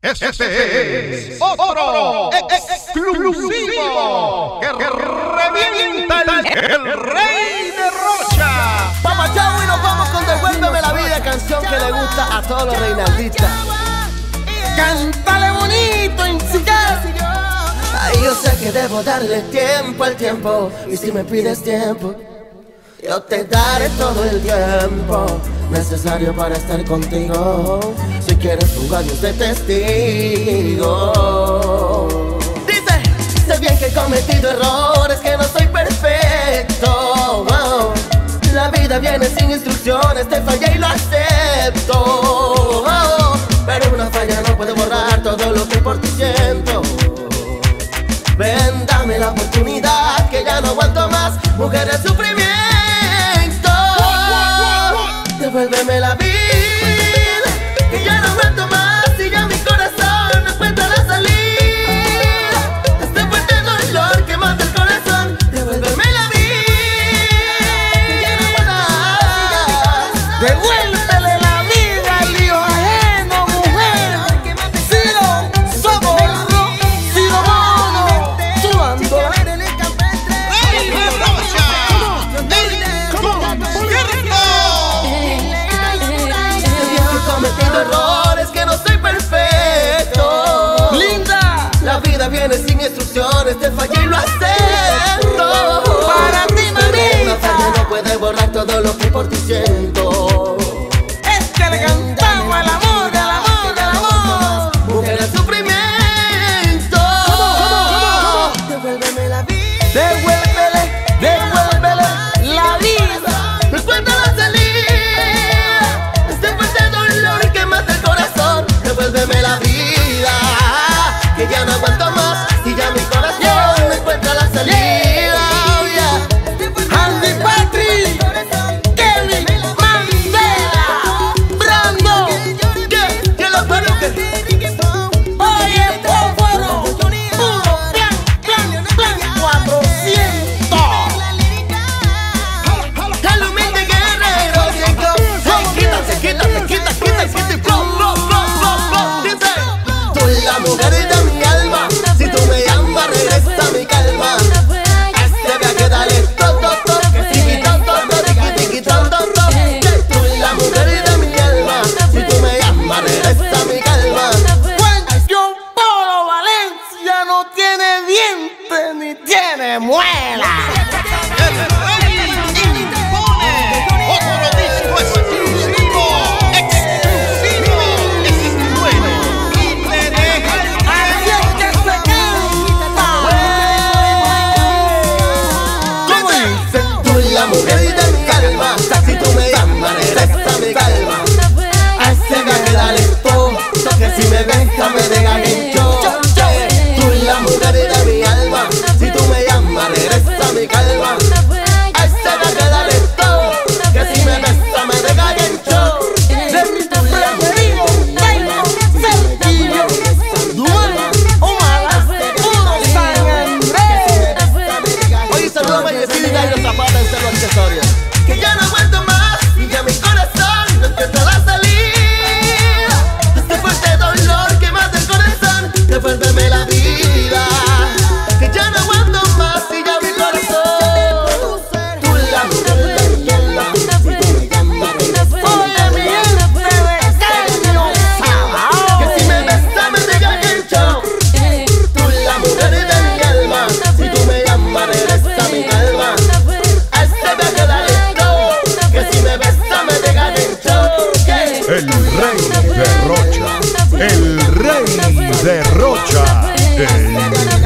Este es otro exclusivo que revienta el Rey de Rocha. Papá Chau, y nos vamos con Devuélveme la Vida, canción que le gusta a todos los reinaldistas. Cántale bonito, incigar. Ay, yo sé que debo darle tiempo al tiempo, y si me pides tiempo, yo te daré todo el tiempo necesario para estar contigo. Si quieres jugarnos de testigo. Dice, sé bien que he cometido errores, que no soy perfecto. La vida viene sin instrucciones, te fallé y lo acepto. Pero una falla no puede borrar todo lo que por ti siento. Ven, dame la oportunidad, que ya no aguanto más, mujer de sufrimiento. Devuélveme la vida, que ya no aguanto más, y ya mi corazón no encuentra la salida. Este fuerte dolor que mata el corazón. Devuélveme la vida, que ya no aguanto más. Devuélvele la vida al hijo ajeno, mujer. Sigo socorro, sigo mono, sudando. Rey de Rocha, cometido errores, que no soy perfecto. Linda, la vida viene sin instrucciones, te fallé y lo acepto. Para ti, mamita, una falla no puede borrar todo lo que por ti siento. Es que le cantamos al amor, al amor, al amor. Mujer de sufrimiento. Devuélveme la vida, devuélvele, devuélvele la vida. Recuerda la salida. Devuélveme la vida, que ya no aguanto más, y ya mi corazón no encuentra la salida. Andy Patrick, Kevin Mandela, Brando, que los peluques. Oye, fósforo, puro plan, plan, plan, 400. Al humilde guerrero, quítate, quítate, quítate, quítate, la mujer de mi alma, si tú me llamas regresa mi calma. Este viaje dale todo, que sigue tanto, tiki tanto. Tú la mujer de mi alma, si tú me llamas regresa mi calma. Cuestión Polo Valencia no tiene dientes ni tiene muela. El Rey impone otro disco exclusivo, ese es bueno. La mujer de mi calma, si tú me llamas regresa mi calma. A ese viaje dale todo, que si me deja me deja gancho. Tú la mujer de mi alma, si tú me llamas regresa mi calma. A ese viaje dale todo, que si me besa me deja gancho. De mi preferido, Taino, Sergio, Duan, Omar, Puro San Andrés. Oye, saludos a Vallecillo y Gallo Zapata en Cerro Accesorio. Que ya no aguanto más, y ya mi corazón no encuentra la salida. Este fuerte dolor que mata el corazón. Devuélveme la vida, que ya no aguanto más, y ya mi corazón. Tú la mujer de mi alma, si tú me llamas regresa. Oye, mi gente de Caño Sabao, que si me besa me deja gancho. Tú la mujer de mi alma, si tú me llamas regresa mi calma. A este viaje dale todo, que si me besa me deja gancho. El Rey de Rocha, el Rey de Rocha, el